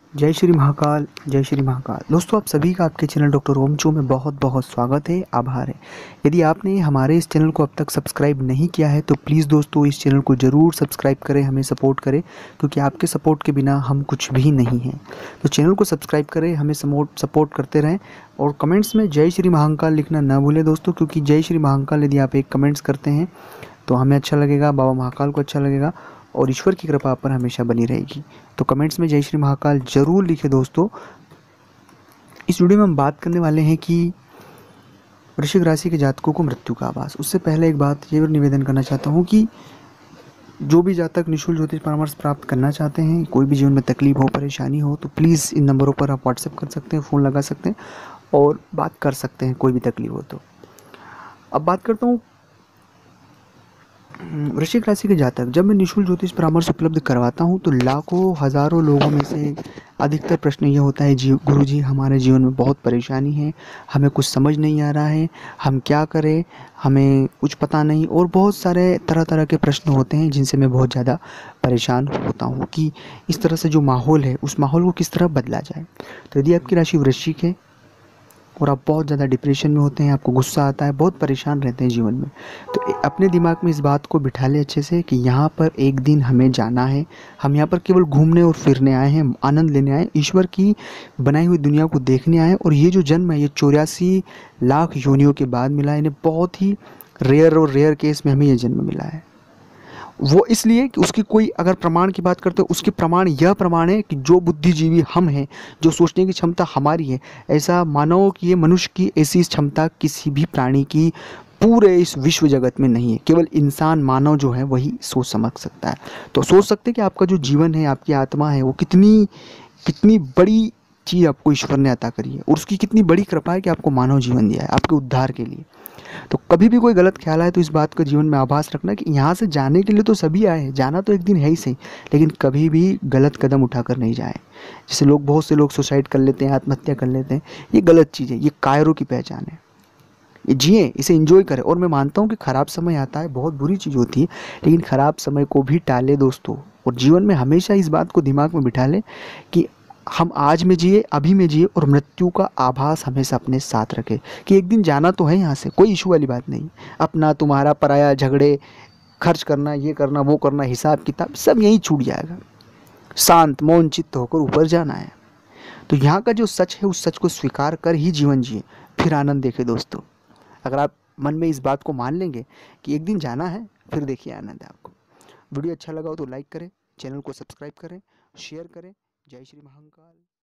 जय श्री महाकाल, जय श्री महाकाल। दोस्तों, आप सभी का आपके चैनल डॉक्टर ओम चो में बहुत बहुत स्वागत है, आभार है। यदि आपने हमारे इस चैनल को अब तक सब्सक्राइब नहीं किया है तो प्लीज़ दोस्तों इस चैनल को ज़रूर सब्सक्राइब करें, हमें सपोर्ट करें, क्योंकि आपके सपोर्ट के बिना हम कुछ भी नहीं हैं। तो चैनल को सब्सक्राइब करें, हमें सपोर्ट करते रहें और कमेंट्स में जय श्री महाकाल लिखना ना भूलें दोस्तों, क्योंकि जय श्री महाकाल यदि आप एक कमेंट्स करते हैं तो हमें अच्छा लगेगा, बाबा महाकाल को अच्छा लगेगा और ईश्वर की कृपा पर हमेशा बनी रहेगी। तो कमेंट्स में जय श्री महाकाल जरूर लिखें दोस्तों। इस वीडियो में हम बात करने वाले हैं कि वृश्चिक राशि के जातकों को मृत्यु का आभास। उससे पहले एक बात ये निवेदन करना चाहता हूँ कि जो भी जातक निःशुल्क ज्योतिष परामर्श प्राप्त करना चाहते हैं, कोई भी जीवन में तकलीफ हो, परेशानी हो, तो प्लीज़ इन नंबरों पर आप व्हाट्सएप कर सकते हैं, फ़ोन लगा सकते हैं और बात कर सकते हैं, कोई भी तकलीफ हो तो। अब बात करता हूँ वृश्चिक राशि के जातक। जब मैं निःशुल्क ज्योतिष परामर्श उपलब्ध करवाता हूँ तो लाखों हज़ारों लोगों में से अधिकतर प्रश्न ये होता है, जी गुरुजी हमारे जीवन में बहुत परेशानी है, हमें कुछ समझ नहीं आ रहा है, हम क्या करें, हमें कुछ पता नहीं, और बहुत सारे तरह तरह के प्रश्न होते हैं जिनसे मैं बहुत ज़्यादा परेशान होता हूँ कि इस तरह से जो माहौल है उस माहौल को किस तरह बदला जाए। तो यदि आपकी राशि वृश्चिक है और आप बहुत ज़्यादा डिप्रेशन में होते हैं, आपको गुस्सा आता है, बहुत परेशान रहते हैं जीवन में, तो अपने दिमाग में इस बात को बिठा लें अच्छे से कि यहाँ पर एक दिन हमें जाना है। हम यहाँ पर केवल घूमने और फिरने आए हैं, आनंद लेने आए, ईश्वर की बनाई हुई दुनिया को देखने आए। और ये जो जन्म है ये 84 लाख योनियों के बाद मिला है। इन्हें बहुत ही रेयर केस में हमें ये जन्म मिला है। वो इसलिए कि उसकी कोई अगर प्रमाण की बात करते हो, उसके प्रमाण यह प्रमाण है कि जो बुद्धिजीवी हम हैं, जो सोचने की क्षमता हमारी है, ऐसा मानव की, ये मनुष्य की ऐसी क्षमता किसी भी प्राणी की पूरे इस विश्व जगत में नहीं है। केवल इंसान, मानव जो है वही सोच समझ सकता है। तो सोच सकते हैं कि आपका जो जीवन है, आपकी आत्मा है, वो कितनी कितनी बड़ी चीज़ आपको ईश्वर ने अता करी है और उसकी कितनी बड़ी कृपा है कि आपको मानव जीवन दिया है आपके उद्धार के लिए। तो कभी भी कोई गलत ख्याल आए तो इस बात का जीवन में आभास रखना कि यहाँ से जाने के लिए तो सभी आए हैं, जाना तो एक दिन है ही सही, लेकिन कभी भी गलत कदम उठाकर नहीं जाए। जैसे बहुत से लोग सुसाइड कर लेते हैं, आत्महत्या कर लेते हैं, ये गलत चीज़ है, ये कायरों की पहचान है। ये जिए, इसे एंजॉय करें। और मैं मानता हूँ कि ख़राब समय आता है, बहुत बुरी चीज़ होती है, लेकिन ख़राब समय को भी टाले दोस्तों। और जीवन में हमेशा इस बात को दिमाग में बिठा लें कि हम आज में जिए, अभी में जिए, और मृत्यु का आभास हमेशा अपने साथ रखें कि एक दिन जाना तो है यहाँ से, कोई इशू वाली बात नहीं। अपना तुम्हारा पराया, झगड़े, खर्च करना, ये करना, वो करना, हिसाब किताब सब यहीं छूट जाएगा। शांत मौन चित्त होकर ऊपर जाना है। तो यहाँ का जो सच है उस सच को स्वीकार कर ही जीवन जिए, फिर आनंद देखे दोस्तों। अगर आप मन में इस बात को मान लेंगे कि एक दिन जाना है, फिर देखिए आनंद है आपको। वीडियो अच्छा लगा हो तो लाइक करें, चैनल को सब्सक्राइब करें, शेयर करें। जय श्री महाकाल।